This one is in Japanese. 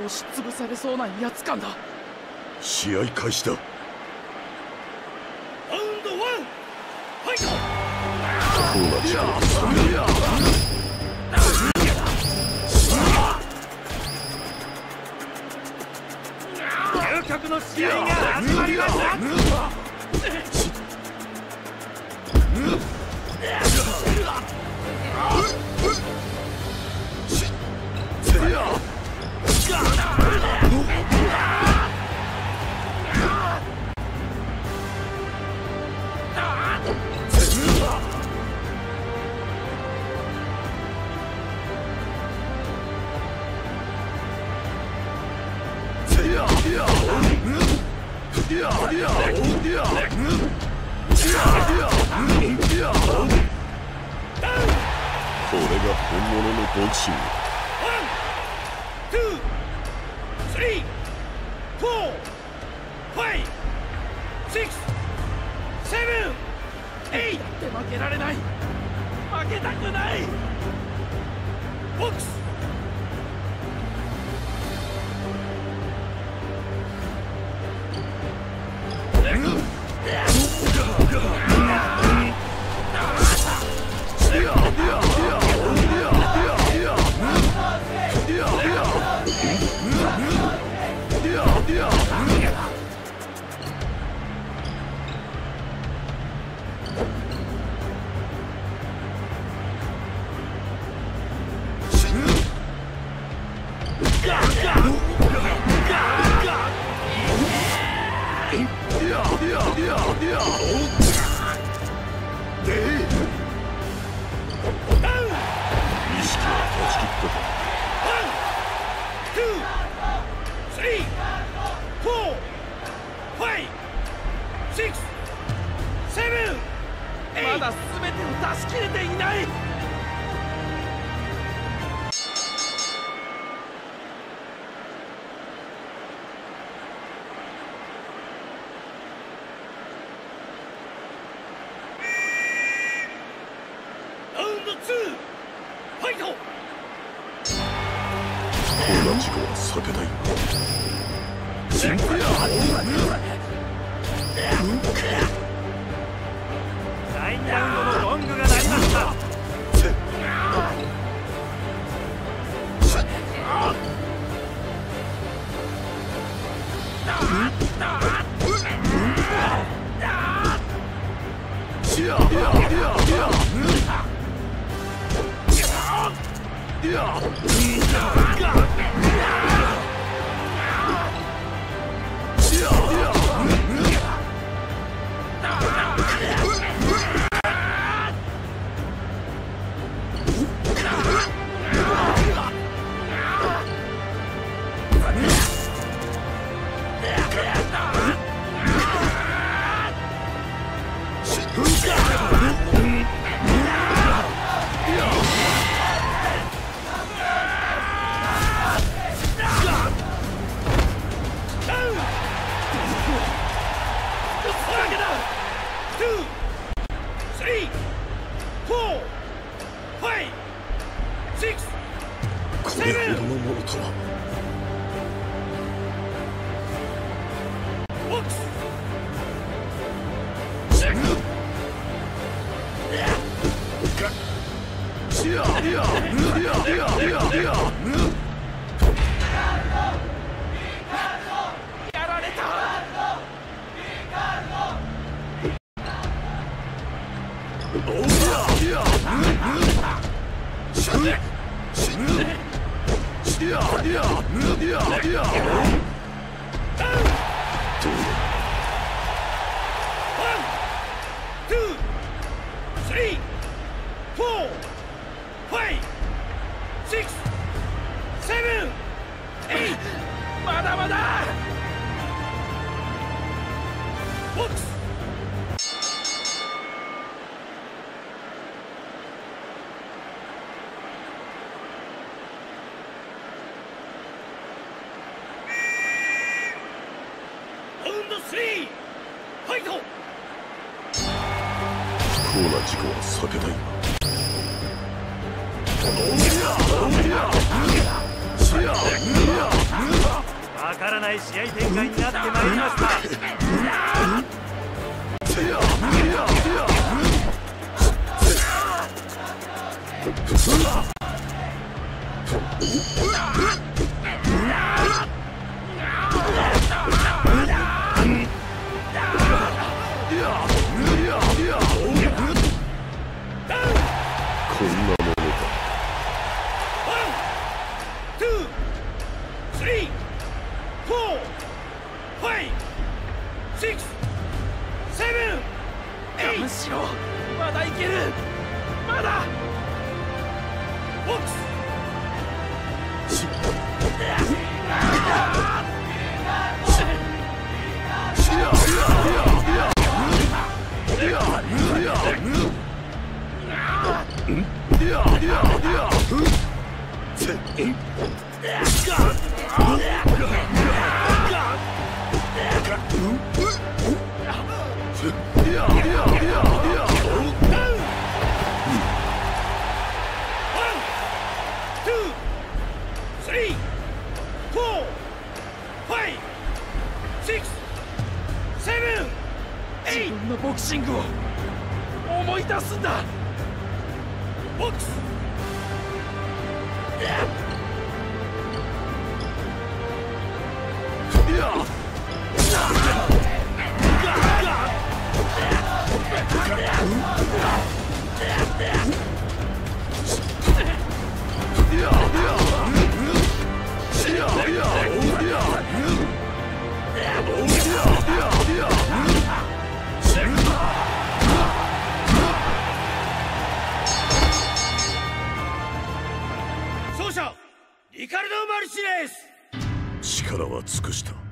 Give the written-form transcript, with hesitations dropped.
押しつぶされそうな威圧感だ。 試合開始だ。 ラウンド1ファイト。 コーナー近く究極の試合が始まりました。 これが本物のボクシング。 1、2、3、4、5、6、7、8。 だって負けられない。負けたくない。 ボックス。 まだ全てを出し切れていない。 ラウンド2ファイト。 こんな事故は避けたい。 第2ラウンドのゴングが鳴りました。 これほどのものとは。 ボックス。 やられた。まだまだ。 ボックス。ラウンド3ファイト。 不幸な事故は避けたい。 ない試合展開になってまいりました。 こんなものか。 我慢しろ。まだいける。まだ。ボックス。自分のボクシングを思い出すんだ。ボックス。勝者リカルド・マルチネス。 力は尽くした。